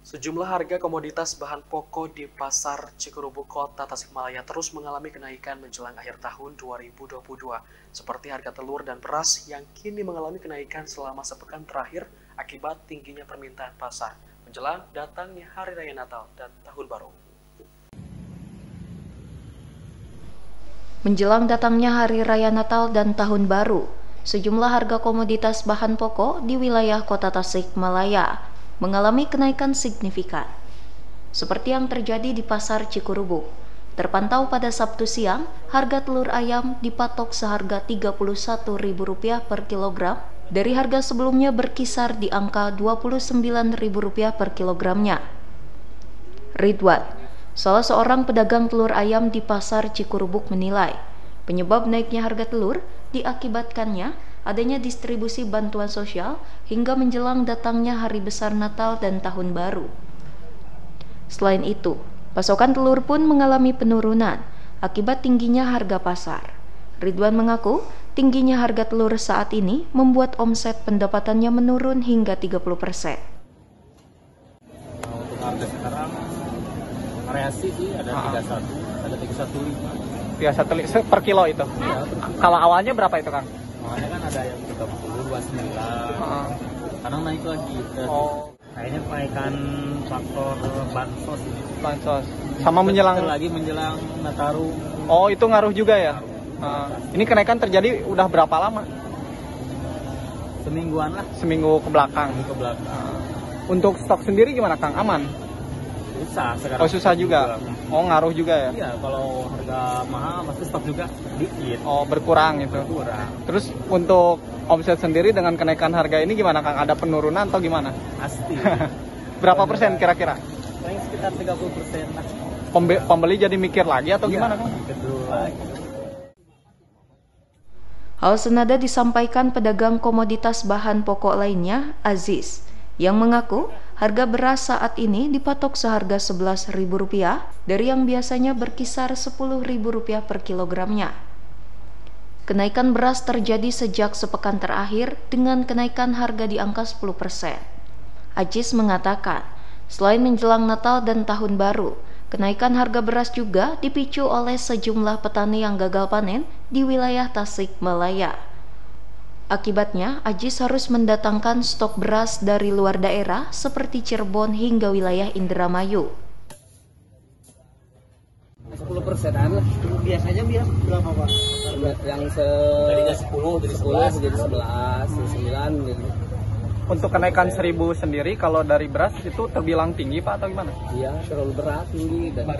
Sejumlah harga komoditas bahan pokok di Pasar Cikurubuk Kota Tasikmalaya terus mengalami kenaikan menjelang akhir tahun 2022, seperti harga telur dan beras yang kini mengalami kenaikan selama sepekan terakhir akibat tingginya permintaan pasar menjelang datangnya Hari Raya Natal dan Tahun Baru. Menjelang datangnya Hari Raya Natal dan Tahun Baru, sejumlah harga komoditas bahan pokok di wilayah Kota Tasikmalaya mengalami kenaikan signifikan. Seperti yang terjadi di Pasar Cikurubuk, terpantau pada Sabtu siang, harga telur ayam dipatok seharga Rp31.000 per kilogram, dari harga sebelumnya berkisar di angka Rp29.000 per kilogramnya. Ridwan, salah seorang pedagang telur ayam di Pasar Cikurubuk menilai, penyebab naiknya harga telur diakibatkannya adanya distribusi bantuan sosial hingga menjelang datangnya hari besar Natal dan Tahun Baru. Selain itu, pasokan telur pun mengalami penurunan akibat tingginya harga pasar. Ridwan mengaku, tingginya harga telur saat ini membuat omset pendapatannya menurun hingga 30%. Untuk harga sekarang variasi sih ada 31, ada 315. 315 per kilo itu. Ya, Kalau awalnya berapa itu, Kang? awalnya kan ada yang 30, 29. Sekarang naik lagi. Kayaknya kenaikan faktor bansos ini. Bansos. Sama menjelang lagi menjelang Nataru. Oh, itu ngaruh juga ya? Ini kenaikan terjadi udah berapa lama? Semingguan lah. Seminggu ke belakang. Ke belakang. Untuk stok sendiri gimana, Kang? Aman? Susah sekarang. Oh, susah juga. Oh, ngaruh juga ya? Iya, kalau harga mahal pasti stok juga dikit. Oh, berkurang itu. Berkurang. Terus untuk omset sendiri dengan kenaikan harga ini gimana, Kang? Ada penurunan atau gimana? Pasti. Berapa persen kira-kira? Paling sekitar 30% lah. Pembeli jadi mikir lagi atau gimana, Kang? Mikir dulu lagi. Hal senada disampaikan pedagang komoditas bahan pokok lainnya, Aziz, yang mengaku harga beras saat ini dipatok seharga Rp11.000 dari yang biasanya berkisar Rp10.000 per kilogramnya. Kenaikan beras terjadi sejak sepekan terakhir dengan kenaikan harga di angka 10%. Aziz mengatakan, selain menjelang Natal dan Tahun Baru, kenaikan harga beras juga dipicu oleh sejumlah petani yang gagal panen di wilayah Tasikmalaya. Akibatnya, Aziz harus mendatangkan stok beras dari luar daerah seperti Cirebon hingga wilayah Indramayu. 10%-an lah. Biasanya berapa, Pak? Yang tadinya 10 jadi 11, 9 gitu. Untuk kenaikan 1.000 sendiri, kalau dari beras itu terbilang tinggi, Pak, atau gimana? Iya, terlalu berat, tinggi. Dan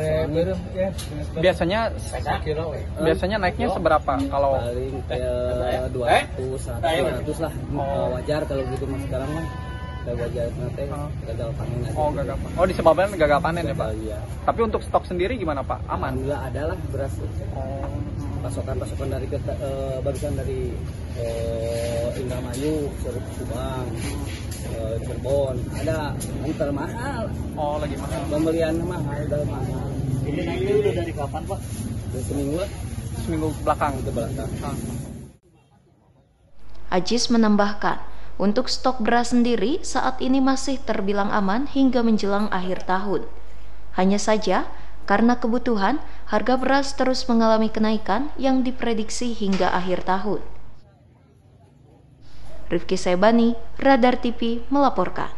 Biasanya naiknya seberapa? Kalau paling kayak 200, 100 lah. Wajar kalau gitu, mas. Sekarang mah wajar nanti gagal panen aja. Oh, gagal panen. Oh, disebabkan gagal panen ya, Pak? Iya. Tapi untuk stok sendiri gimana, Pak? Aman? Alhamdulillah ada lah beras. Pasokan dari barusan dari Indramayu, Subang, Cirebon, ada antar mahal. Oh, lagi mahal. Pembelian mahal, udah mahal. Ini naiknya udah dari kapan, Pak? Udah seminggu lah. Seminggu belakang. Ke belakang. Aziz menambahkan, untuk stok beras sendiri saat ini masih terbilang aman hingga menjelang akhir tahun. Hanya saja, karena kebutuhan, harga beras terus mengalami kenaikan yang diprediksi hingga akhir tahun. Rifki Sebani, Radar TV melaporkan.